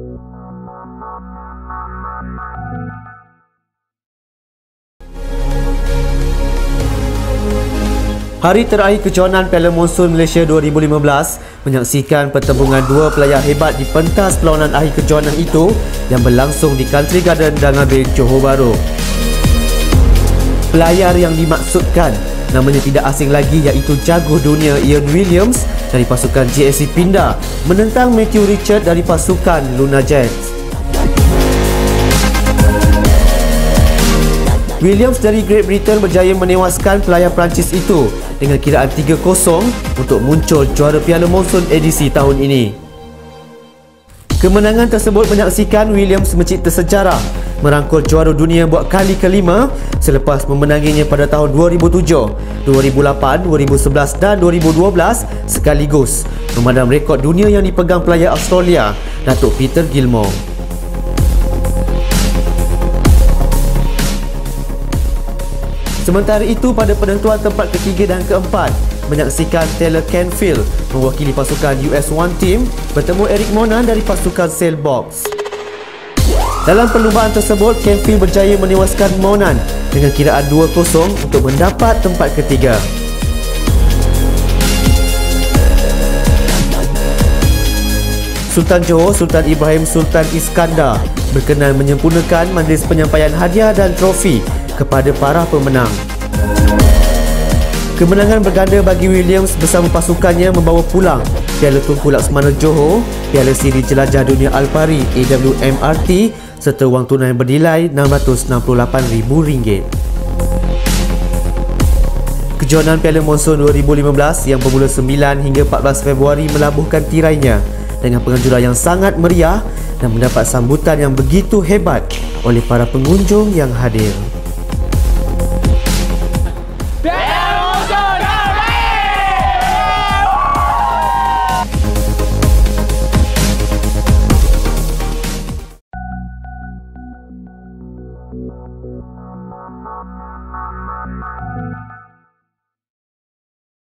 Hari terakhir kejohanan Piala Monsun Malaysia 2015 menyaksikan pertembungan dua pelayar hebat di pentas perlawanan akhir kejohanan itu yang berlangsung di Country Garden Dangabe, Johor Bahru. Pelayar yang dimaksudkan namanya tidak asing lagi iaitu jago dunia Ian Williams dari pasukan JSC Pindar menentang Matthew Richard dari pasukan Luna Jets. Williams dari Great Britain berjaya menewaskan pelayar Perancis itu dengan kiraan 3-0 untuk muncul juara Piala Monsun edisi tahun ini. Kemenangan tersebut menyaksikan Williams mencipta sejarah merangkul juara dunia buat kali kelima selepas memenanginya pada tahun 2007, 2008, 2011 dan 2012 sekaligus, memadam rekod dunia yang dipegang pelayar Australia, Datuk Peter Gilmore. Sementara itu, pada penentuan tempat ketiga dan keempat, menyaksikan Taylor Canfield mewakili pasukan US1 Team bertemu Eric Monan dari pasukan Sailbox. Dalam perlumbaan tersebut, Canfield berjaya menewaskan Monan dengan kiraan 2-0 untuk mendapat tempat ketiga. Sultan Johor Sultan Ibrahim Sultan Iskandar berkenan menyempurnakan majlis penyampaian hadiah dan trofi kepada para pemenang. Kemenangan berganda bagi Williams bersama pasukannya membawa pulang Piala Tunku Laksmana Johor, Piala Siri Jelajah Dunia Alpari AWMRT serta wang tunai bernilai RM668,000. Kejohanan Piala Monsun 2015 yang bermula 9 hingga 14 Februari melabuhkan tirainya dengan penganjuran yang sangat meriah dan mendapat sambutan yang begitu hebat oleh para pengunjung yang hadir. Thank you.